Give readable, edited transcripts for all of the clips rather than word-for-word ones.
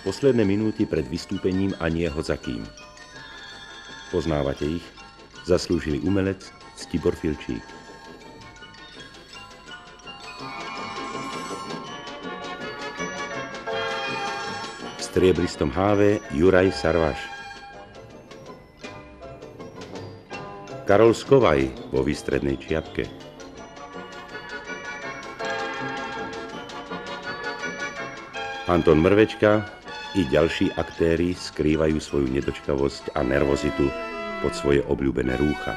posledné minúty pred vystúpením a nie ho za kým. Poznávate ich? Zaslúžili umelec Ctibor Filčík. V striebristom háve Juraj Sarvaš. Karol Skovaj vo výstrednej čiapke. Anton Mrvečka i ďalší aktéri skrývajú svoju nedočkavosť a nervozitu pod svoje obľúbené rúcha.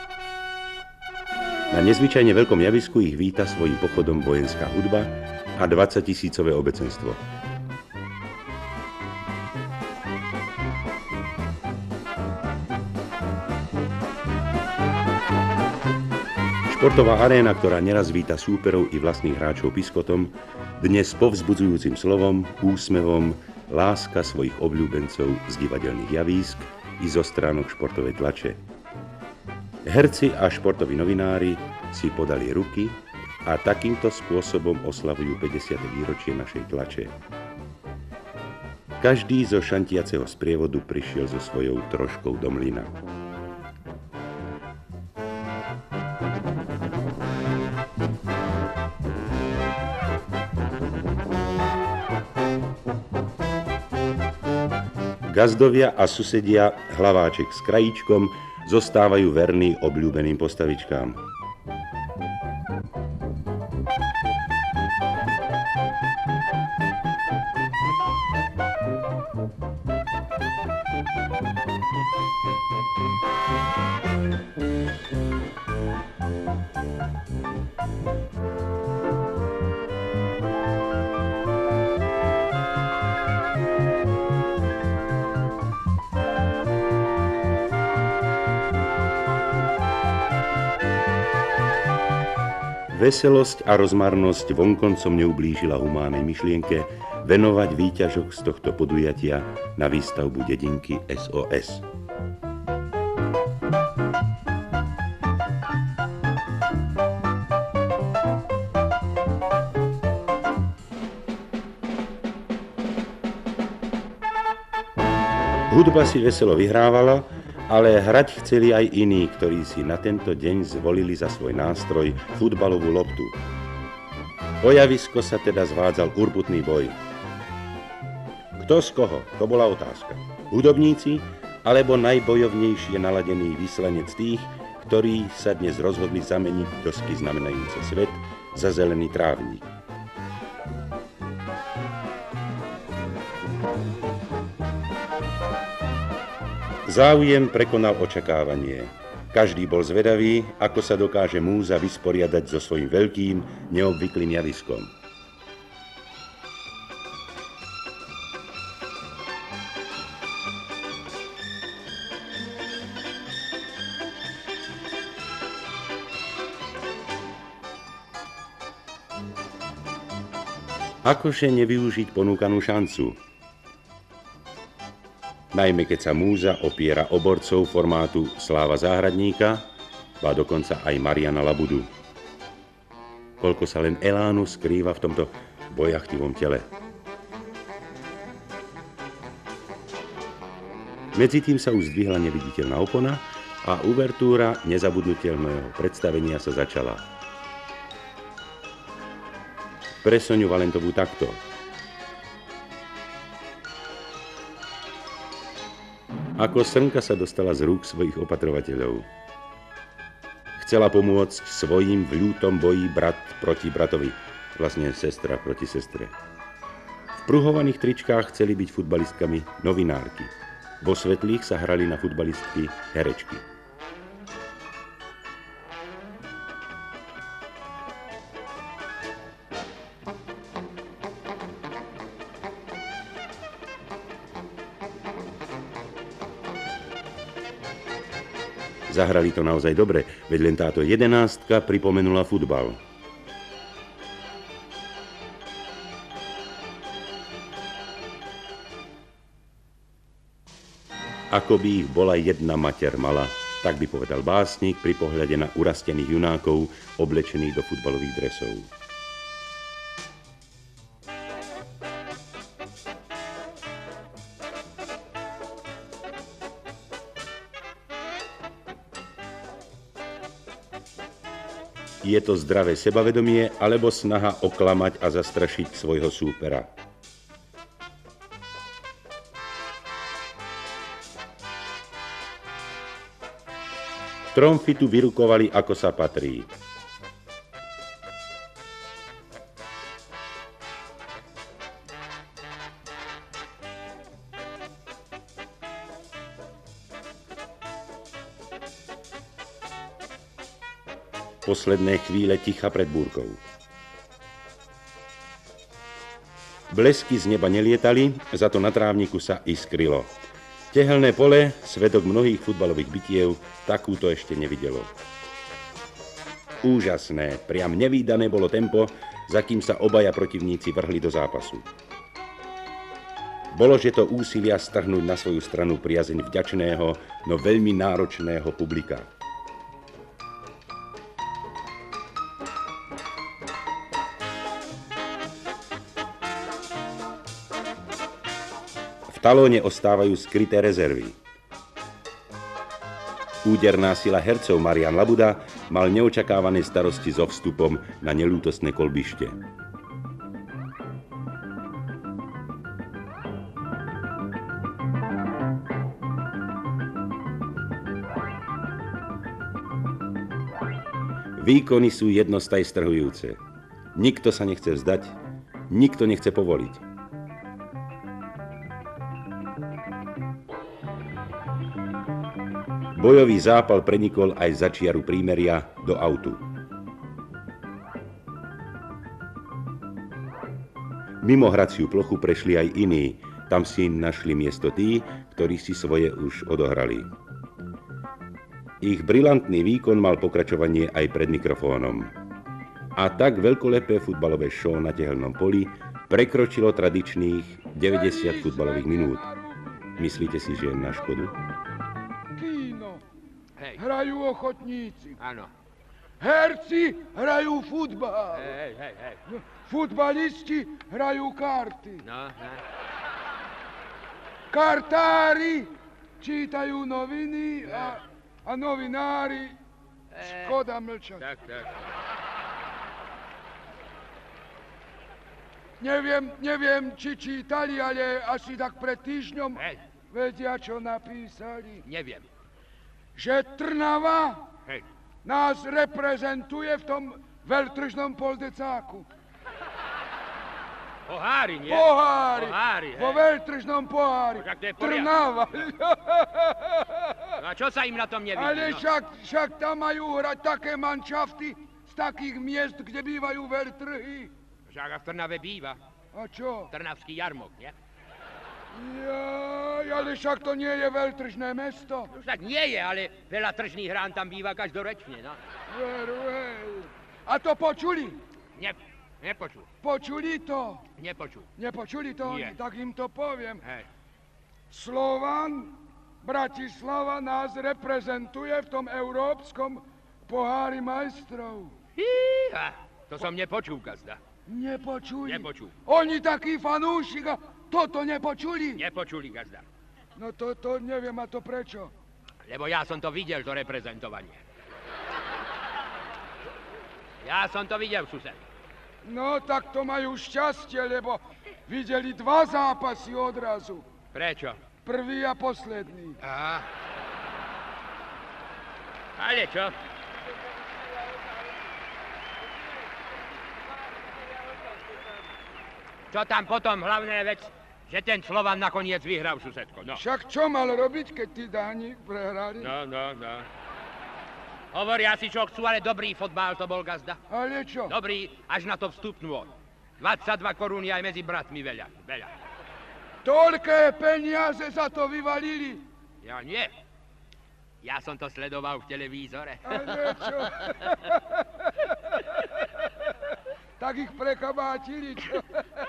Na nezvyčajne veľkom javisku ich víta svojím pochodom vojenská hudba a 20-tisícové obecenstvo. Športová aréna, ktorá neraz víta súperov i vlastných hráčov piskotom, dnes povzbudzujúcim slovom, úsmevom láska svojich obľúbencov z divadelných javísk i zo stránok športovej tlače. Herci a športoví novinári si podali ruky a takýmto spôsobom oslavujú 50. výročie našej tlače. Každý zo šantiaceho sprievodu prišiel so svojou troškou do mlyna. Gazdovia a susedia Hlaváček s Krajíčkom zostávajú verní obľúbeným postavičkám. Veselosť a rozmarnosť vonkoncom neublížila humánnej myšlienke venovať výťažok z tohto podujatia na výstavbu dedinky SOS. Hudba si veselo vyhrávala, ale hrať chceli aj iní, ktorí si na tento deň zvolili za svoj nástroj futbalovú loptu. O javisko sa teda zvádzal urputný boj. Kto z koho? To bola otázka. Hudobníci alebo najbojovnejšie naladený vyslanec tých, ktorí sa dnes rozhodli zameniť dosky znamenajúce svet za zelený trávnik. Záujem prekonal očakávanie. Každý bol zvedavý, ako sa dokáže múza vysporiadať so svojím veľkým, neobvyklým javiskom. Akože nevyužiť ponúkanú šancu? Najmä keď sa múza opiera o borcov formátu Sláva Záhradníka, a dokonca aj Mariana Labudu. Koľko sa len elánu skrýva v tomto bojachtivom tele. Medzitým sa už zdvihla neviditeľná opona a uvertúra nezabudnutelného predstavenia sa začala. Pre Soňu Valentovú takto. Ako srnka sa dostala z rúk svojich opatrovateľov. Chcela pomôcť svojim v ľútom boji brat proti bratovi, vlastne sestra proti sestre. V pruhovaných tričkách chceli byť futbalistkami novinárky. Vo svetlých sa hrali na futbalistky herečky. Zahrali to naozaj dobre, veď len táto 11 pripomenula futbal. Ako by ich bola jedna mater mala, tak by povedal básnik pri pohľade na urastených junákov oblečených do futbalových dresov. Je to zdravé sebavedomie alebo snaha oklamať a zastrašiť svojho súpera? Tromfy tu vyrukovali, ako sa patrí. Posledné chvíle ticha pred búrkou. Blesky z neba nelietali, za to na trávniku sa iskrilo. Tehelné pole, svedok mnohých futbalových bitiev, takúto ešte nevidelo. Úžasné, priam nevídané bolo tempo, za kým sa obaja protivníci vrhli do zápasu. Bolo, že to úsilia strhnúť na svoju stranu priazeň vďačného, no veľmi náročného publika. V talóne ostávajú skryté rezervy. Úderná sila hercov Marian Labuda mal neočakávané starosti so vstupom na neľútostné kolbište. Výkony sú jednostaj strhujúce. Nikto sa nechce vzdať, nikto nechce povoliť. Bojový zápal prenikol aj za čiaru prímeria do autu. Mimo hraciu plochu prešli aj iní, tam si našli miesto tí, ktorí si svoje už odohrali. Ich brilantný výkon mal pokračovanie aj pred mikrofónom. A tak veľkolepé futbalové show na tehelnom poli prekročilo tradičných 90 futbalových minút. Myslíte si, že je na škodu? Hrajú ochotníci. Áno. Herci hrajú futbal. Hej. Futbalisti hrajú karty. No. Kartári čítajú noviny a novinári škoda mlčať. Tak. Neviem, či čítali, ale asi tak pred týždňom vedia, čo napísali. Neviem. Že Trnava Hej. nás reprezentuje v tom veľtržnom poldecáku. Pohári, nie? Pohári. Pohári, Vo hej. veľtržnom pohári. Však to je Trnava. No a čo sa im na tom nevidí? Ale No? však tam majú hrať také manšafty z takých miest, kde bývajú veľtrhy. Však v Trnave býva. A čo? Trnavský jarmok, nie? Jaj, ale však to nie je veľtržné mesto. No však nie je, ale veľa tržných hrán tam býva každoročne, no. Veru. A to počuli? Nepočul. Počuli to? Nepočul. Nepočuli to? Nie. Tak im to poviem. Hej. Slovan, Bratislava nás reprezentuje v tom európskom pohári majstrov. Híha, to som nepočul, gazda. Nepočuli? Nepočul. Oni takí fanúšik a toto nepočuli? Nepočuli, gazda. No to neviem, a to prečo? Lebo ja som to videl, to reprezentovanie. Ja som to videl, sused. No tak to majú šťastie, lebo videli 2 zápasy odrazu. Prečo? Prvý a posledný. Aha. Ale čo? Čo tam potom hlavná vec, že ten Slovan nakoniec vyhral, susedko, no. Však čo mal robiť, keď tí Dáni prehrali? No. Hovoria si, čo chcú, ale dobrý fotbal to bol, gazda. Ale čo? Dobrý, až na to vstupnú. 22 korún aj medzi bratmi veľa. Toľké peniaze za to vyvalili. Ja nie. Ja som to sledoval v televízore. Ale čo? Tak ich prekabátili, čo?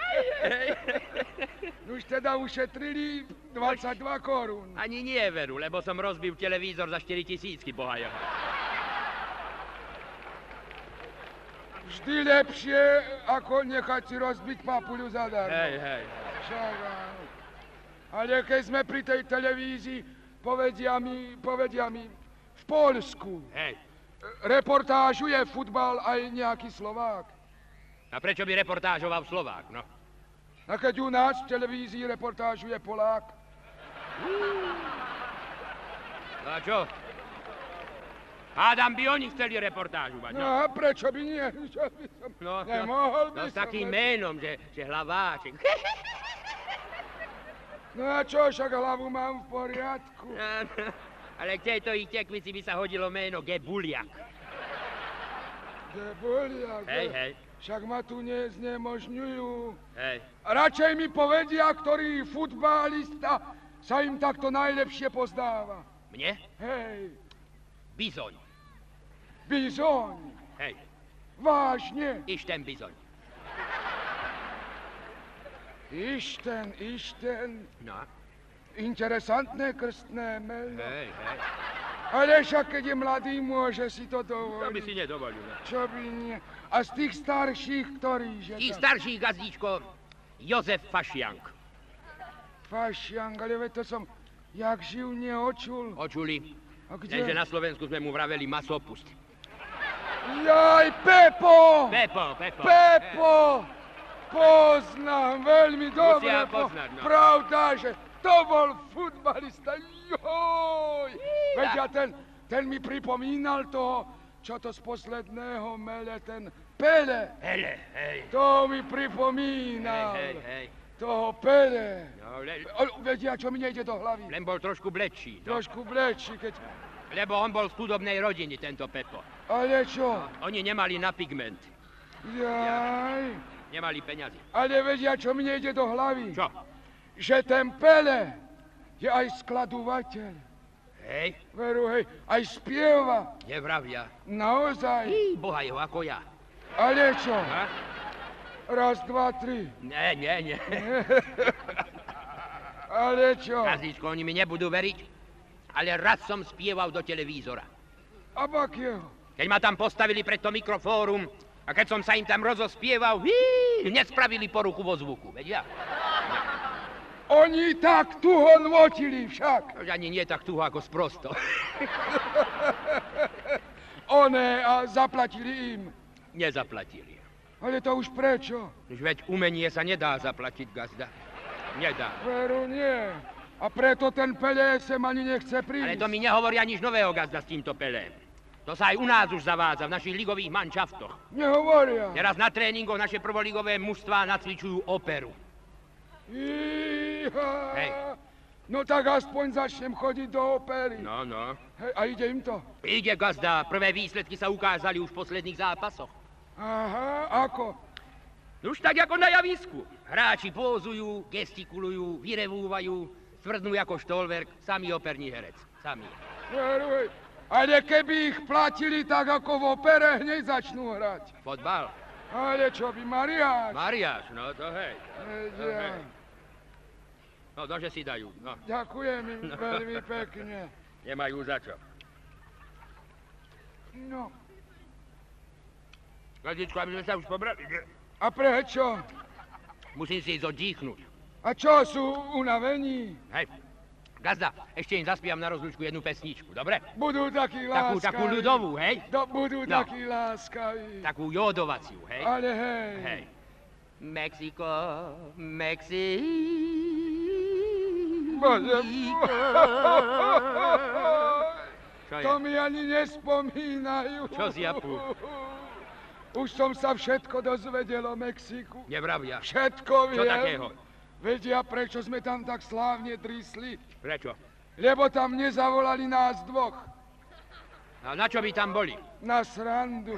Už teda ušetrili 22 korún. Ani nie veru, lebo som rozbil televízor za 4 000 bohajeho. Vždy lepšie, ako nechať si rozbiť papuľu zadarmo. Hej. Však áno. Ale keď sme pri tej televízii, povedia mi, v Poľsku Hej. reportážuje futbal aj nejaký Slovák. A prečo by reportážoval Slovák, no? A keď u nás v televízii reportážuje Polák? No a čo? Hádam by oni chceli reportážu mať, No no? a prečo by nie? Čo by som nemohol by no s som... takým ménom, že hlaváček. No a čo, však hlavu mám v poriadku. Ale k tejto ich tekvici by sa hodilo meno Gebuliak. Gebuliak, Hej. však ma tu neznemožňujú. Hej. Radšej mi povedia, ktorý futbalista sa im takto najlepšie pozdáva. Mne? Hej, Bizoň. Bizoň. Hej. Vážne. Išten Bizoň. Išten. No. Interesantné krstné meno. Hej. Ale však keď je mladý, môže si to To by dovoliť. si nedovolil. No. Čo by nie? A z tých starších, ktorí, že Tých tam? starších gazdíčko Jozef Fašiank. Fašiang, ale veď to som jak živ neočul. Očuli? A Lenže kde? na Slovensku sme mu vraveli masopust. Jaj, Pepo! Pepo! Poznám veľmi dobre. Musia poznať, no. Pravda, že to bol futbalista. Joj! Veď ten mi pripomínal toho, čo to z posledného mele, ten Pele. Hele, hej. To mi pripomínal. Hej. Toho Pele. No, Vedia, čo mi nejde do hlavy. len bol trošku blečší. No. Trošku blečí, keď... Lebo on bol z chudobnej rodiny, tento Pepo. Ale čo? Oni nemali na pigment. Jaj. Nemali peňazí. Ale vedia, čo mi nejde do hlavy. Čo? Že ten Pele je aj skladovateľ. Hej? Veru, hej, aj spieva. Nevravia. Naozaj. Boha jeho ako ja. Ale čo? Ha? Raz, dva, tri. Nie. Ale čo? Gazdíčko, oni mi nebudú veriť, ale raz som spieval do televízora. A bakieho? Keď ma tam postavili pred to mikrofórum a keď som sa im tam rozospieval, nespravili poruchu vo zvuku, vedia? Oni tak tuho notili však. Už ani nie tak tuho ako sprosto. One a zaplatili im. Nezaplatili. Ale to už prečo? Už veď umenie sa nedá zaplatiť, gazda. Nedá. Veru nie. A preto ten Pele sem ani nechce prísť. Ale to mi nehovoria nič nového, gazda, s týmto Pelém. To sa aj u nás už zavádza, v našich ligových manšaftoch. Nehovoria. Teraz na tréningoch naše prvoligové mužstvá nacvičujú operu. Iha. Hej. No tak aspoň začnem chodiť do opery. No. Hej, a ide im to? Ide, gazda, prvé výsledky sa ukázali už v posledných zápasoch. Aha, ako? No už tak ako na javisku. Hráči pózujú, gestikulujú, vyrevúvajú, tvrdnú ako štolverk, samý operný herec. Samý. Veru, hej. Ale keby ich platili tak ako v opere, hneď začnú hrať. Fotbal. Ale čo by, Mariáš? Mariáš, no to hej. Vedia. No, nože si dajú, no. Ďakujem im veľmi pekne. Nemajú za čo. No, Gazičko, aby sme sa už pobrali. a prečo? Musím si ísť oddychnúť. A čo sú unavení? Hej. Gazda, ešte im zaspievam na rozlúčku jednu pesničku, dobre? Budú takí láskaví. Takú ľudovú, hej? Budú No. takí láskaví. Takú jódovaciu, hej? Ale hej. Hej. Mexiko. Bože. Čo je? To mi ani nespomínajú. Čo si, Japu? Už som sa všetko dozvedel o Mexiku. Nevravia. Všetko Čo viem. takého? Vedia, prečo sme tam tak slávne drisli? Prečo? Lebo tam nezavolali nás dvoch. A na čo by tam boli? Na srandu.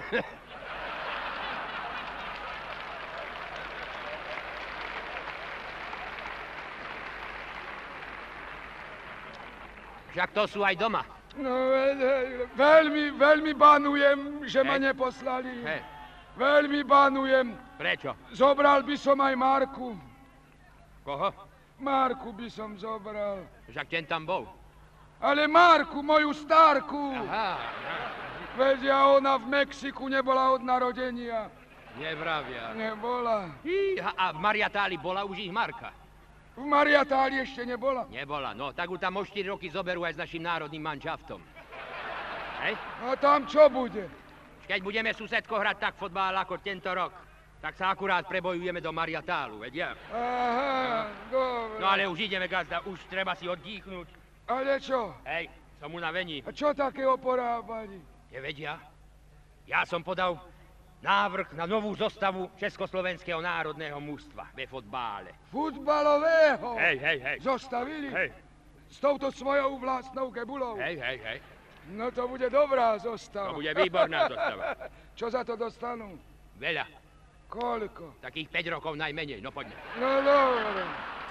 Však to sú aj doma. No, veľmi banujem, že ma Hej. neposlali. Hej. Veľmi banujem. Prečo? Zobral by som aj Marku. Koho? Marku by som zobral. Však ten tam bol. Ale Marku, moju starku. Aha. Vedia, ona v Mexiku nebola od narodenia. Nevravia. Nebola. A v Mariatáli bola už ich Marka? V Mariatáli ešte nebola. Nebola, no tak ju tam o 4 roky zoberú aj s našim národným manšaftom. Hej? A tam čo bude? Keď budeme susedko hrať tak fotbal ako tento rok, tak sa akurát prebojujeme do Mariatálu, vedia? Aha, dobre. No ale už ideme, gazda, už treba si oddýchnuť. Ale čo? Hej, som unavení. A čo takého porábali? Nevedia? Ja som podal návrh na novú zostavu Československého národného mužstva ve fotbále. Futbalového? Hej. Zostavili? Hej. S touto svojou vlastnou gebulou? Hej. No to bude dobrá zostava. To bude výborná zostava. Čo za to dostanú? Veľa. Koľko? Takých 5 rokov najmenej, no poďme. No dobre.